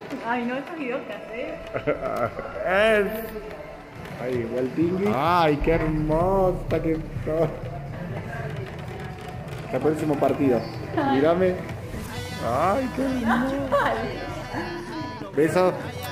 Ay, no, estos videos que haces. Es. Ahí, igual tingui. Ay, qué hermosa que sos. El próximo partido. Mírame. Ay, qué hermoso. Besos.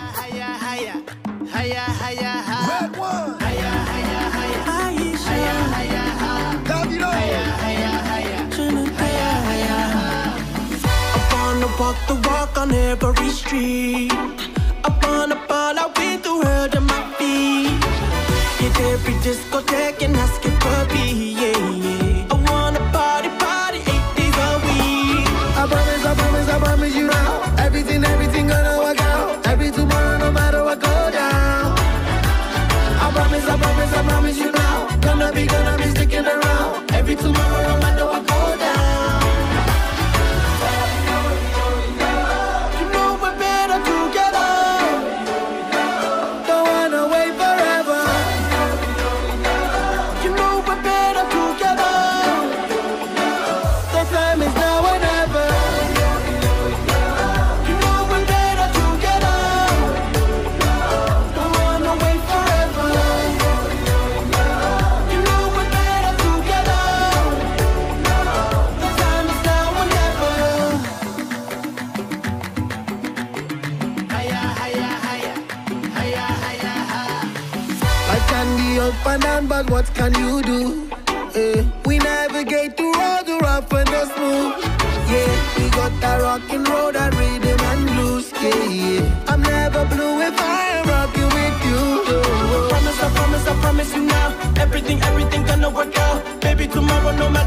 Walk the walk on every street. I wanna ball out with the world at my feet. Hit every discotheque and ask it for me, yeah, yeah. I wanna party 8 days a week. I promise you now. Everything gonna work out. Every tomorrow, no matter what go down. I promise you now. Gonna be sticking around. Every tomorrow, no matter what go down. Up and down, but what can you do? We navigate through all the rough and the smooth. Yeah, we got that rockin' road, that rhythm and blues. Yeah. I'm never blue if I am rocking with you. I promise you now. Everything gonna work out. Baby, tomorrow, no matter